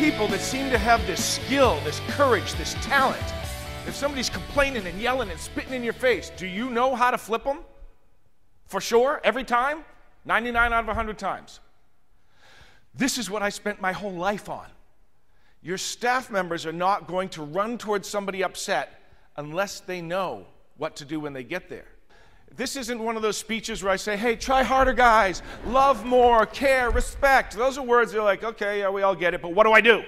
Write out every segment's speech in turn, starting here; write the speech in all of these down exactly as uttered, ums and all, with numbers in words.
people that seem to have this skill, this courage, this talent. If somebody's complaining and yelling and spitting in your face, do you know how to flip them? For sure, every time? ninety-nine out of one hundred times. This is what I spent my whole life on. Your staff members are not going to run towards somebody upset unless they know what to do when they get there. This isn't one of those speeches where I say, hey, try harder, guys. Love more, care, respect. Those are words that are like, okay, yeah, we all get it, but what do I do?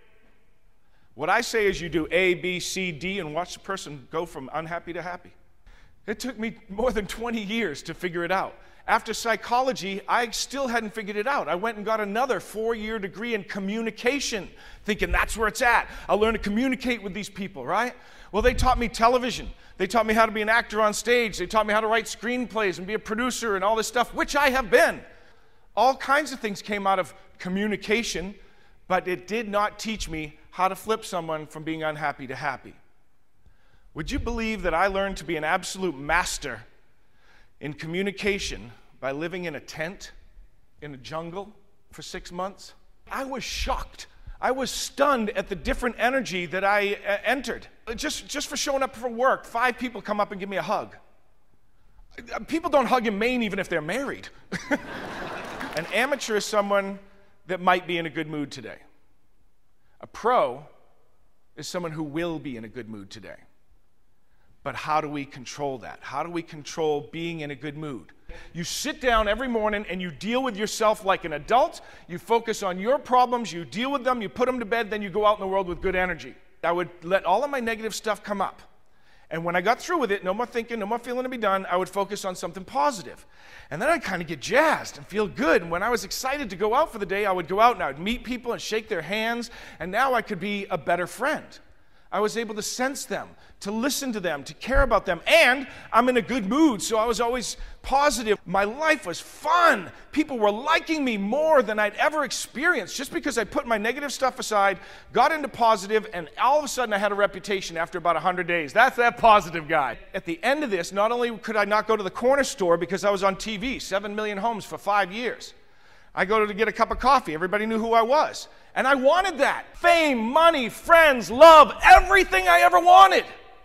What I say is you do A, B, C, D, and watch the person go from unhappy to happy. It took me more than twenty years to figure it out. After psychology, I still hadn't figured it out. I went and got another four-year degree in communication, thinking that's where it's at. I'll learn to communicate with these people, right? Well, they taught me television. They taught me how to be an actor on stage. They taught me how to write screenplays and be a producer and all this stuff, which I have been. All kinds of things came out of communication, but it did not teach me how to flip someone from being unhappy to happy. Would you believe that I learned to be an absolute master in communication by living in a tent in a jungle for six months? I was shocked. I was stunned at the different energy that I uh, entered. Just, just for showing up for work, five people come up and give me a hug. People don't hug in Maine even if they're married. An amateur is someone that might be in a good mood today. A pro is someone who will be in a good mood today. But how do we control that? How do we control being in a good mood? You sit down every morning and you deal with yourself like an adult. You focus on your problems, you deal with them, you put them to bed, then you go out in the world with good energy. I would let all of my negative stuff come up. And when I got through with it, no more thinking, no more feeling to be done, I would focus on something positive. And then I'd kind of get jazzed and feel good. And when I was excited to go out for the day, I would go out and I would meet people and shake their hands. And now I could be a better friend. I was able to sense them, to listen to them, to care about them, and I'm in a good mood, so I was always positive. My life was fun. People were liking me more than I'd ever experienced just because I put my negative stuff aside, got into positive, and all of a sudden I had a reputation after about one hundred days. That's that positive guy. At the end of this, not only could I not go to the corner store because I was on T V, seven million homes for five years. I go to get a cup of coffee. Everybody knew who I was. And I wanted that. Fame, money, friends, love, everything I ever wanted.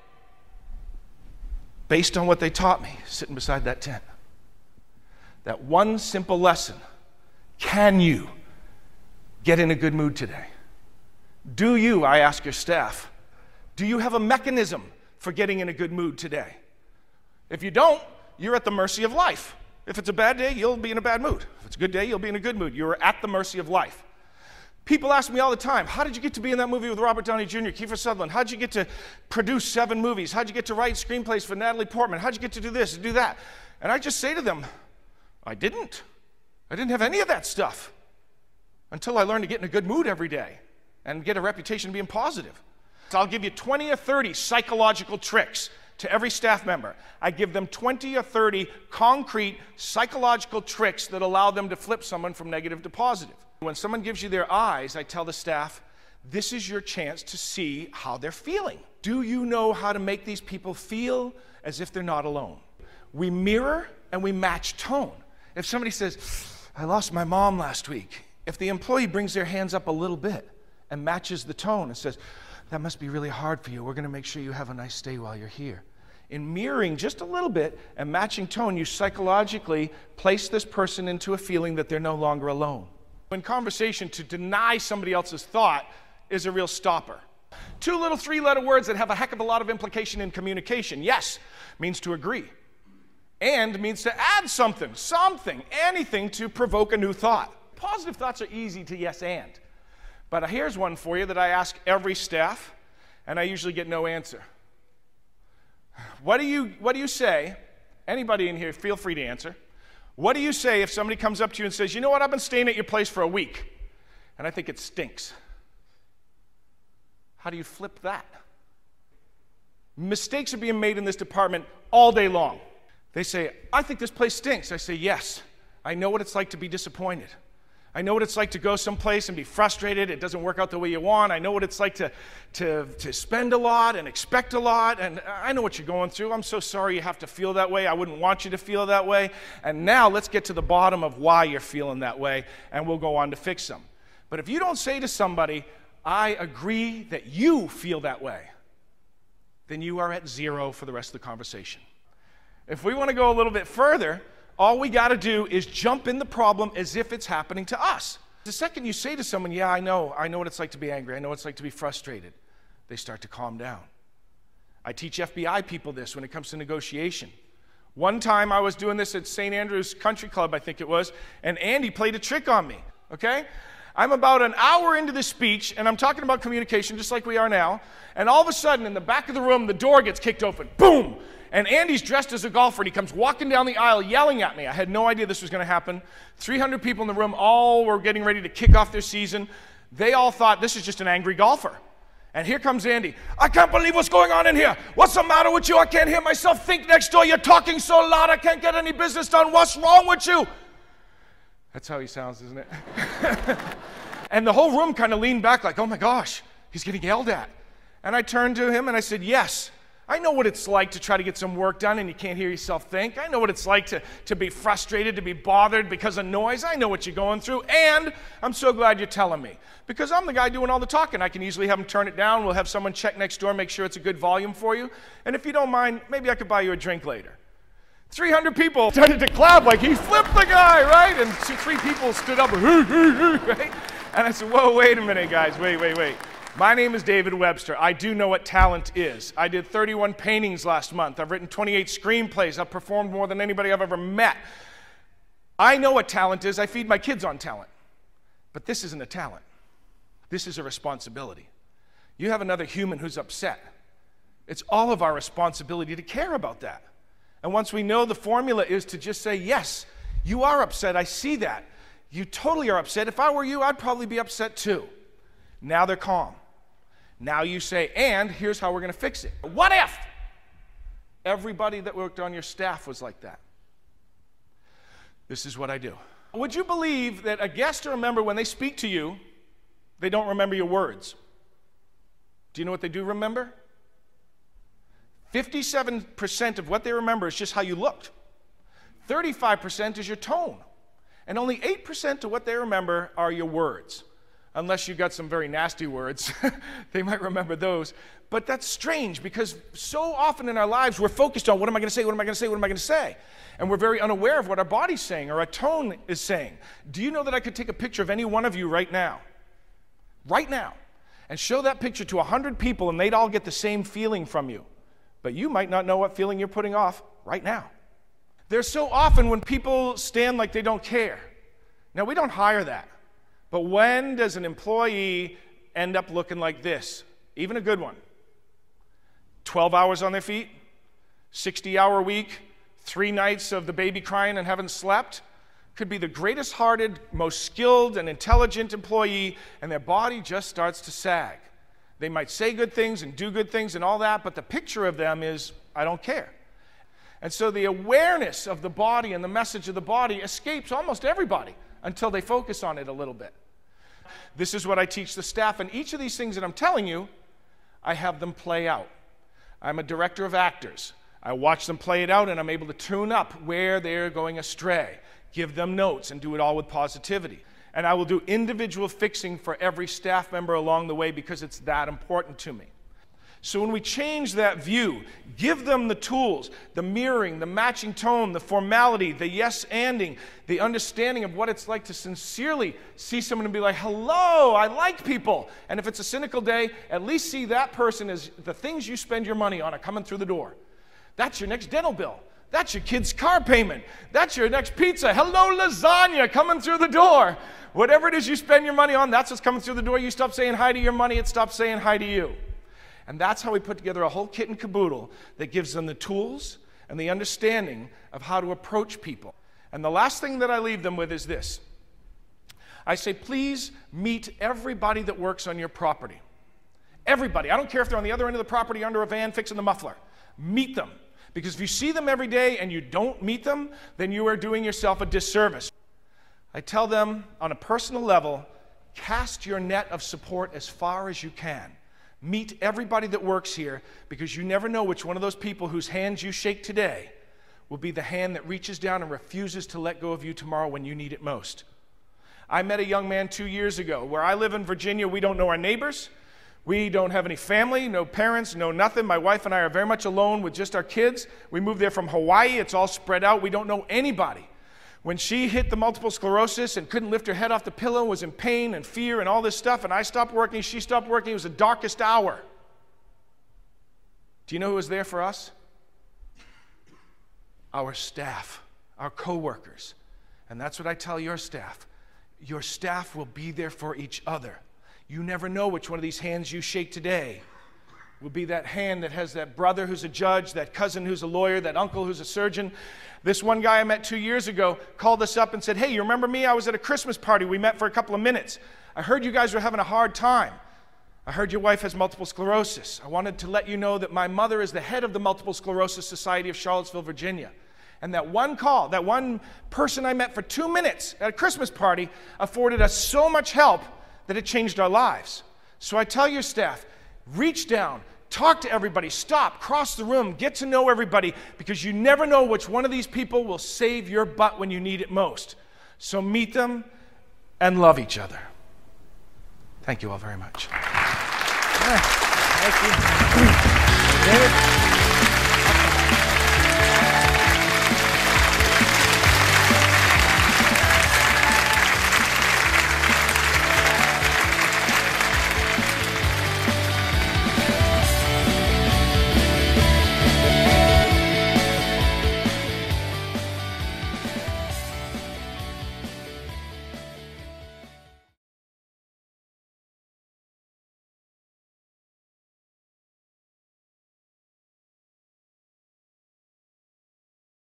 Based on what they taught me, sitting beside that tent. That one simple lesson. Can you get in a good mood today? Do you, I ask your staff, do you have a mechanism for getting in a good mood today? If you don't, you're at the mercy of life. If it's a bad day, you'll be in a bad mood. If it's a good day, you'll be in a good mood. You're at the mercy of life. People ask me all the time, how did you get to be in that movie with Robert Downey Junior, Kiefer Sutherland? How did you get to produce seven movies? How did you get to write screenplays for Natalie Portman? How did you get to do this and do that? And I just say to them, I didn't. I didn't have any of that stuff until I learned to get in a good mood every day and get a reputation of being positive. So I'll give you twenty or thirty psychological tricks to every staff member. I give them twenty or thirty concrete psychological tricks that allow them to flip someone from negative to positive. When someone gives you their eyes, I tell the staff, this is your chance to see how they're feeling. Do you know how to make these people feel as if they're not alone? We mirror and we match tone. If somebody says, I lost my mom last week, if the employee brings their hands up a little bit and matches the tone and says, that must be really hard for you. We're going to make sure you have a nice stay while you're here. In mirroring just a little bit and matching tone, you psychologically place this person into a feeling that they're no longer alone. In conversation, to deny somebody else's thought is a real stopper. Two little three-letter words that have a heck of a lot of implication in communication. Yes means to agree. And means to add something, something, anything to provoke a new thought. Positive thoughts are easy to yes and. But here's one for you that I ask every staff, and I usually get no answer. What do you, what do you say? Anybody in here, feel free to answer. What do you say if somebody comes up to you and says, you know what, I've been staying at your place for a week, and I think it stinks? How do you flip that? Mistakes are being made in this department all day long. They say, I think this place stinks. I say, yes, I know what it's like to be disappointed. I know what it's like to go someplace and be frustrated. It doesn't work out the way you want. I know what it's like to, to, to spend a lot and expect a lot. And I know what you're going through. I'm so sorry you have to feel that way. I wouldn't want you to feel that way. And now let's get to the bottom of why you're feeling that way, and we'll go on to fix them. But if you don't say to somebody, I agree that you feel that way, then you are at zero for the rest of the conversation. If we want to go a little bit further, all we got to do is jump in the problem as if it's happening to us. The second you say to someone, yeah, I know, I know what it's like to be angry, I know what it's like to be frustrated, they start to calm down. I teach F B I people this when it comes to negotiation. One time I was doing this at Saint Andrew's Country Club, I think it was, and Andy played a trick on me, okay? I'm about an hour into this speech, and I'm talking about communication just like we are now, and all of a sudden, in the back of the room, the door gets kicked open. Boom! And Andy's dressed as a golfer, and he comes walking down the aisle yelling at me. I had no idea this was going to happen. three hundred people in the room, all were getting ready to kick off their season. They all thought this is just an angry golfer. And here comes Andy. I can't believe what's going on in here. What's the matter with you? I can't hear myself think next door. You're talking so loud, I can't get any business done. What's wrong with you? That's how he sounds, isn't it? And the whole room kind of leaned back like, oh my gosh, he's getting yelled at. And I turned to him and I said, yes, I know what it's like to try to get some work done and you can't hear yourself think. I know what it's like to, to be frustrated, to be bothered because of noise. I know what you're going through, and I'm so glad you're telling me. Because I'm the guy doing all the talking. I can easily have him turn it down. We'll have someone check next door, make sure it's a good volume for you. And if you don't mind, maybe I could buy you a drink later. three hundred people started to clap like he flipped the guy, right? And two, three people stood up, right? And I said, whoa, wait a minute, guys, wait, wait, wait. My name is David Webster. I do know what talent is. I did thirty-one paintings last month. I've written twenty-eight screenplays. I've performed more than anybody I've ever met. I know what talent is. I feed my kids on talent. But this isn't a talent. This is a responsibility. You have another human who's upset. It's all of our responsibility to care about that. And once we know the formula is to just say, yes, you are upset. I see that. You totally are upset. If I were you, I'd probably be upset too. Now they're calm. Now you say, and here's how we're going to fix it. What if everybody that worked on your staff was like that? This is what I do. Would you believe that a guest or a member, when they speak to you, they don't remember your words? Do you know what they do remember? fifty-seven percent of what they remember is just how you looked. thirty-five percent is your tone. And only eight percent of what they remember are your words. Unless you got some very nasty words, they might remember those. But that's strange because so often in our lives we're focused on what am I going to say, what am I going to say, what am I going to say? And we're very unaware of what our body's saying or our tone is saying. Do you know that I could take a picture of any one of you right now? Right now. And show that picture to one hundred people and they'd all get the same feeling from you. But you might not know what feeling you're putting off right now. There's so often when people stand like they don't care. Now, we don't hire that. But when does an employee end up looking like this? Even a good one. twelve hours on their feet, sixty hour week, three nights of the baby crying and haven't slept. Could be the greatest hearted, most skilled and intelligent employee, and their body just starts to sag. They might say good things and do good things and all that, but the picture of them is, I don't care. And so the awareness of the body and the message of the body escapes almost everybody until they focus on it a little bit. This is what I teach the staff, and each of these things that I'm telling you, I have them play out. I'm a director of actors. I watch them play it out, and I'm able to tune up where they're going astray, give them notes, and do it all with positivity. And I will do individual fixing for every staff member along the way because it's that important to me. So when we change that view, give them the tools, the mirroring, the matching tone, the formality, the yes-anding, the understanding of what it's like to sincerely see someone and be like, hello, I like people. And if it's a cynical day, at least see that person as the things you spend your money on are coming through the door. That's your next dental bill. That's your kid's car payment. That's your next pizza. Hello, lasagna coming through the door. Whatever it is you spend your money on, that's what's coming through the door. You stop saying hi to your money, it stops saying hi to you. And that's how we put together a whole kit and caboodle that gives them the tools and the understanding of how to approach people. And the last thing that I leave them with is this. I say, please meet everybody that works on your property. Everybody. I don't care if they're on the other end of the property under a van fixing the muffler. Meet them. Because if you see them every day and you don't meet them, then you are doing yourself a disservice. I tell them on a personal level, cast your net of support as far as you can. Meet everybody that works here because you never know which one of those people whose hands you shake today will be the hand that reaches down and refuses to let go of you tomorrow when you need it most. I met a young man two years ago. Where I live in Virginia, we don't know our neighbors. We don't have any family, no parents, no nothing. My wife and I are very much alone with just our kids. We moved there from Hawaii. It's all spread out. We don't know anybody. When she hit the multiple sclerosis and couldn't lift her head off the pillow, was in pain and fear and all this stuff, and I stopped working, she stopped working, it was the darkest hour. Do you know who was there for us? Our staff, our coworkers. And that's what I tell your staff. Your staff will be there for each other. You never know which one of these hands you shake today will be that hand that has that brother who's a judge, that cousin who's a lawyer, that uncle who's a surgeon. This one guy I met two years ago called us up and said, hey, you remember me? I was at a Christmas party. We met for a couple of minutes. I heard you guys were having a hard time. I heard your wife has multiple sclerosis. I wanted to let you know that my mother is the head of the Multiple Sclerosis Society of Charlottesville, Virginia. And that one call, that one person I met for two minutes at a Christmas party afforded us so much help that it changed our lives. So I tell your staff, reach down, talk to everybody, stop, cross the room, get to know everybody, because you never know which one of these people will save your butt when you need it most. So meet them and love each other. Thank you all very much. Thank you. David?